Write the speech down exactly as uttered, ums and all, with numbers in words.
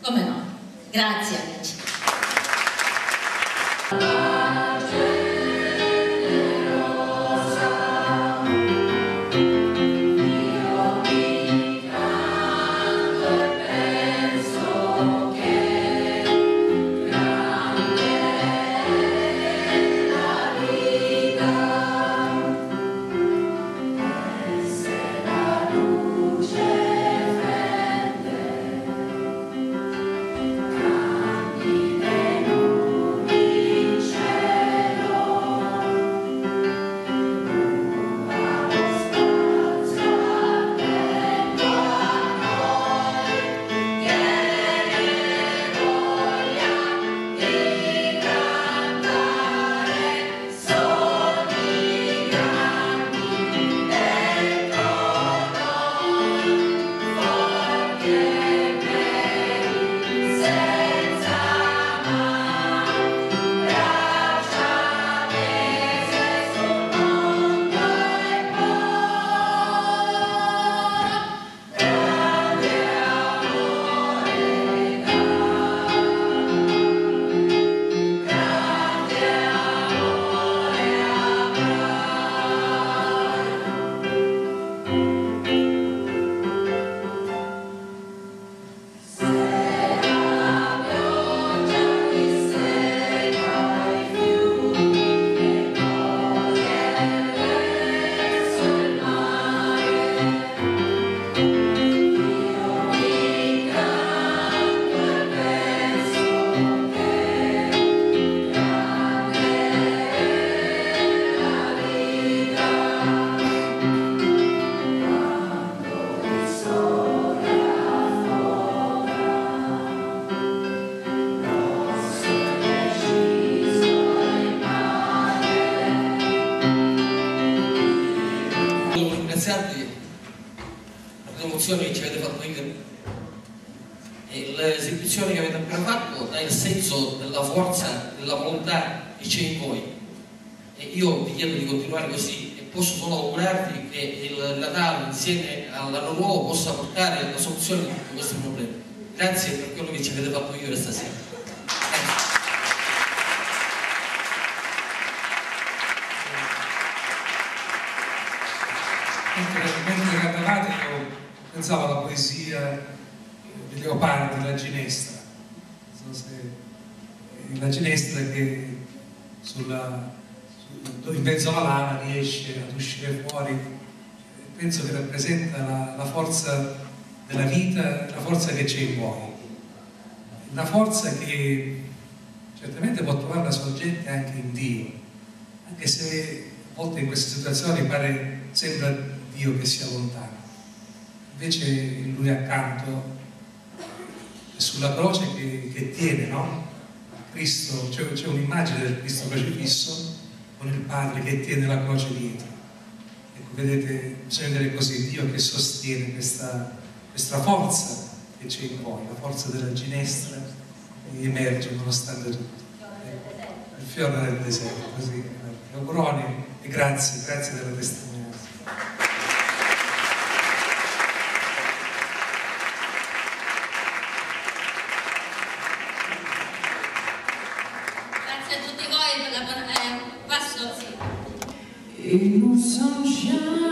come no. Grazie amici. Che ci avete fatto ieri e l'esibizione che avete appena fatto dà il senso della forza, della volontà che c'è in voi, e io vi chiedo di continuare così e posso solo augurarvi che il Natale insieme all'anno nuovo possa portare alla soluzione di tutti questi problemi. Grazie per quello che ci avete fatto ieri stasera. Mentre cantavate io pensavo alla poesia di Leopardi, La Ginestra. Non so se la Ginestra che sulla, su, in mezzo alla lana riesce ad uscire fuori. Penso che rappresenta la, la forza della vita, la forza che c'è in voi. Una forza che certamente può trovare la sorgente anche in Dio, anche se a volte in queste situazioni pare, sembra Dio che sia lontano. Invece in Lui accanto, sulla croce che, che tiene, no? Cristo, c'è un'immagine del Cristo crocifisso con il Padre che tiene la croce dietro. Ecco, vedete, bisogna vedere così, Dio che sostiene questa, questa forza che c'è in voi, la forza della ginestra che emerge nonostante tutto. Ecco, il fiore del deserto, così. Auguroni e grazie, grazie della testimonianza. Grazie a tutti voi per la buona... Eh, passo, sì. In un sunshine